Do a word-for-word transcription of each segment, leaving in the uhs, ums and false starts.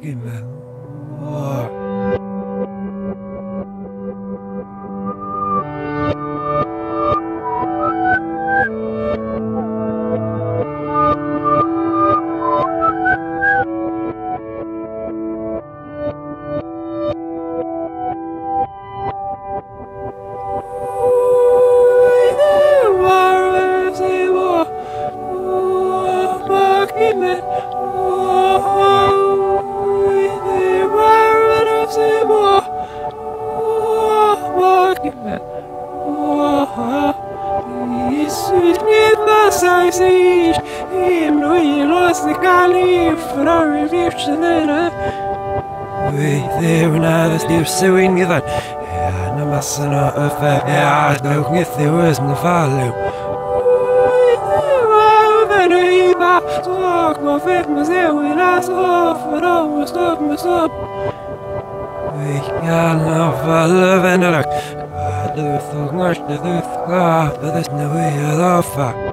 Pursuing that, and I'm messing up a fair. Yeah, I don't get the words in the value. Talk my faith, my zeal, we last off, and almost stop myself. We can't love our love and a look. I do the much to do the car, but there's no way to love her.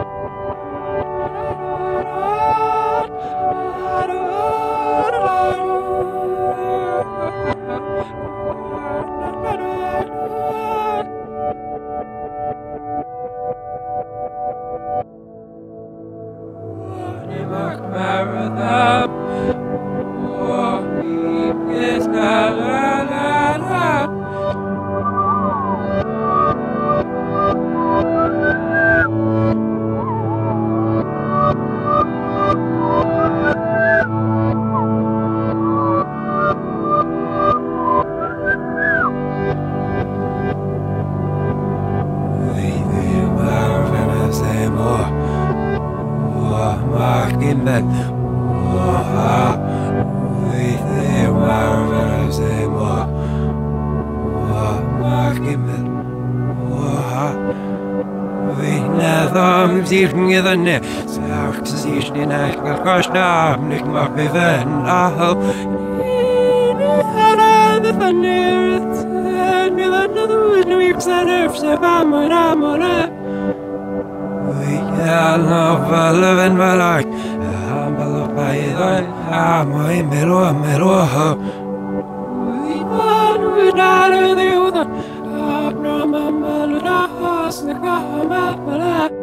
Given Sarks is in a crush now, Nick Marpivan. Ah, the thunder, and another New York Center, Savamona. We can't love a living my life. I'm a love by the I'm a middle, middle. We want not the other. I'm no mamma, the house, the car,